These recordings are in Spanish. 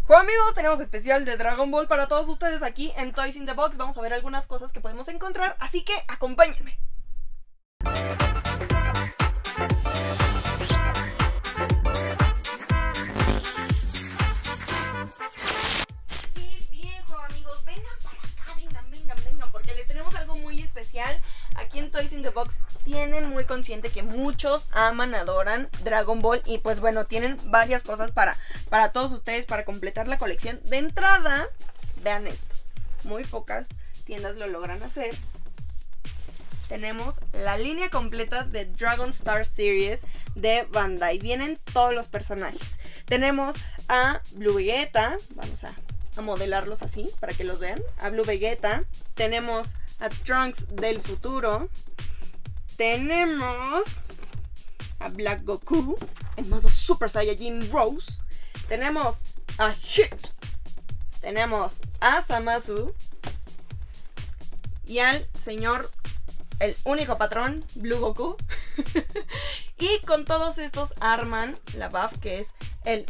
Juego amigos, tenemos especial de Dragon Ball para todos ustedes aquí en Toys in the Box. Vamos a ver algunas cosas que podemos encontrar, así que acompáñenme. Y bien, juego amigos, vengan para acá, vengan, porque les tenemos algo muy especial. Aquí en Toys in the Box tienen muy consciente que muchos aman, adoran Dragon Ball. Y pues bueno, tienen varias cosas para todos ustedes para completar la colección. De entrada, vean esto. Muy pocas tiendas lo logran hacer. Tenemos la línea completa de Dragon Star Series de Bandai. Vienen todos los personajes. Tenemos a Blue Vegeta. Vamos a modelarlos así para que los vean. A Blue Vegeta. Tenemos a Trunks del futuro. Tenemos a Black Goku en modo Super Saiyajin Rose. Tenemos a Hit. Tenemos a Zamasu. Y al señor, el único patrón, Blue Goku. Y con todos estos arman la buff que es el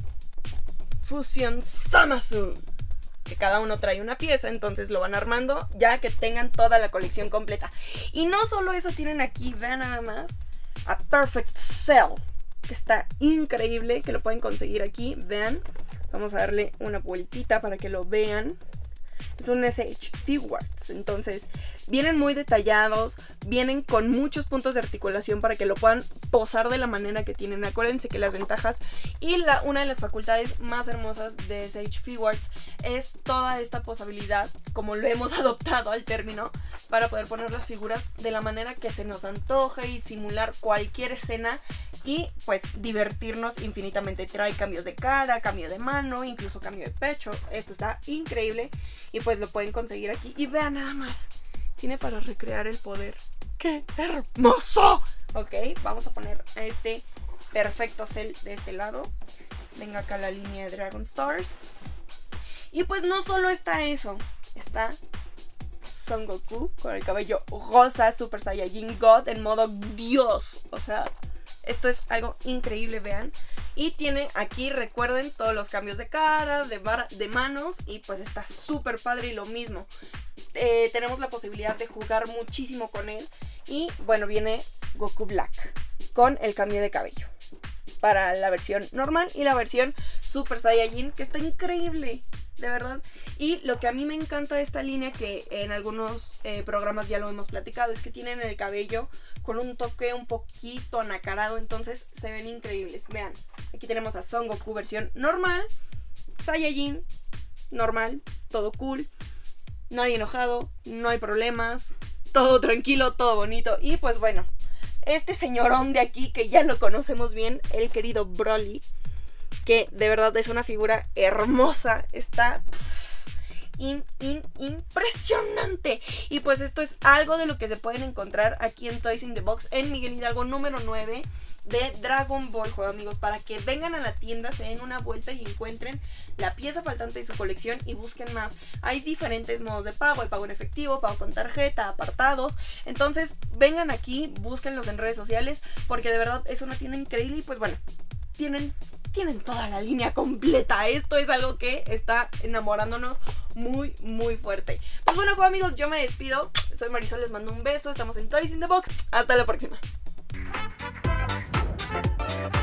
Fusion Zamasu, que cada uno trae una pieza, entonces lo van armando ya que tengan toda la colección completa. Y no solo eso, tienen aquí, vean nada más, a Perfect Cell, que está increíble, que lo pueden conseguir aquí, vean. Vamos a darle una vueltita para que lo vean. Es un SH Figuarts, entonces vienen muy detallados, vienen con muchos puntos de articulación para que lo puedan posar de la manera que tienen. Acuérdense que las ventajas y una de las facultades más hermosas de SH Figuarts es toda esta posabilidad, como lo hemos adoptado al término, para poder poner las figuras de la manera que se nos antoje y simular cualquier escena y pues divertirnos infinitamente. Trae cambios de cara, cambio de mano, incluso cambio de pecho. Esto está increíble y pues lo pueden conseguir aquí. Y vean nada más, tiene para recrear el poder. ¡Qué hermoso! Ok, vamos a poner a este Perfecto Cell de este lado. Venga acá la línea de Dragon Stars. Y pues no solo está eso, está Son Goku con el cabello rosa, Super Saiyajin God en modo Dios. O sea, esto es algo increíble, vean. Y tiene aquí, recuerden, todos los cambios de cara, de manos. Y pues está súper padre. Y lo mismo, tenemos la posibilidad de jugar muchísimo con él. Y bueno, viene Goku Black con el cambio de cabello para la versión normal y la versión Super Saiyajin, que está increíble, de verdad. Y lo que a mí me encanta de esta línea, que en algunos programas ya lo hemos platicado, es que tienen el cabello con un toque un poquito anacarado, entonces se ven increíbles. Vean, aquí tenemos a Son Goku versión normal, Saiyajin normal, todo cool, nadie enojado, no hay problemas, todo tranquilo, todo bonito. Y pues bueno, este señorón de aquí, que ya lo conocemos bien, el querido Broly, que de verdad es una figura hermosa, está impresionante. Y pues esto es algo de lo que se pueden encontrar aquí en Toys in the Box, en Miguel Hidalgo número 9 de Dragon Ball, juego amigos, para que vengan a la tienda, se den una vuelta y encuentren la pieza faltante de su colección y busquen más. Hay diferentes modos de pago, hay pago en efectivo, pago con tarjeta, apartados. Entonces vengan aquí, búsquenlos en redes sociales, porque de verdad es una tienda increíble. Y pues bueno, tienen toda la línea completa. Esto es algo que está enamorándonos muy, muy fuerte. Pues bueno, juego amigos, yo me despido. Soy Marisol, les mando un beso. Estamos en Toys in the Box. Hasta la próxima.